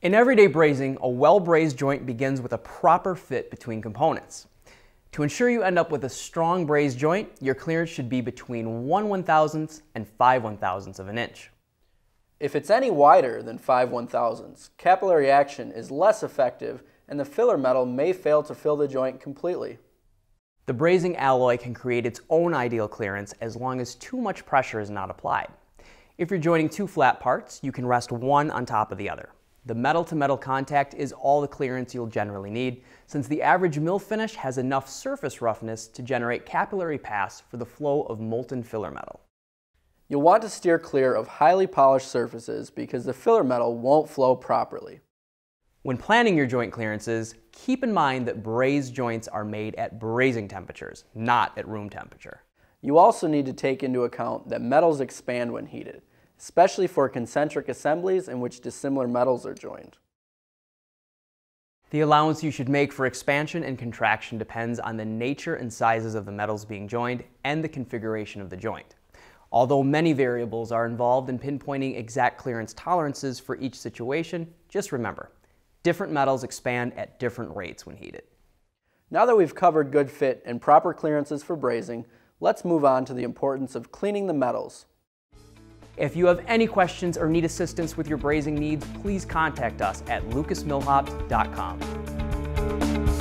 In everyday brazing, a well-brazed joint begins with a proper fit between components. To ensure you end up with a strong brazed joint, your clearance should be between 1/1000th and 5/1000ths of an inch. If it's any wider than 5/1000ths, capillary action is less effective and the filler metal may fail to fill the joint completely. The brazing alloy can create its own ideal clearance as long as too much pressure is not applied. If you're joining two flat parts, you can rest one on top of the other. The metal-to-metal contact is all the clearance you'll generally need, since the average mill finish has enough surface roughness to generate capillary pass for the flow of molten filler metal. You'll want to steer clear of highly polished surfaces because the filler metal won't flow properly. When planning your joint clearances, keep in mind that brazed joints are made at brazing temperatures, not at room temperature. You also need to take into account that metals expand when heated, especially for concentric assemblies in which dissimilar metals are joined. The allowance you should make for expansion and contraction depends on the nature and sizes of the metals being joined and the configuration of the joint. Although many variables are involved in pinpointing exact clearance tolerances for each situation, just remember, different metals expand at different rates when heated. Now that we've covered good fit and proper clearances for brazing, let's move on to the importance of cleaning the metals. If you have any questions or need assistance with your brazing needs, please contact us at Lucas-Milhaupt.com.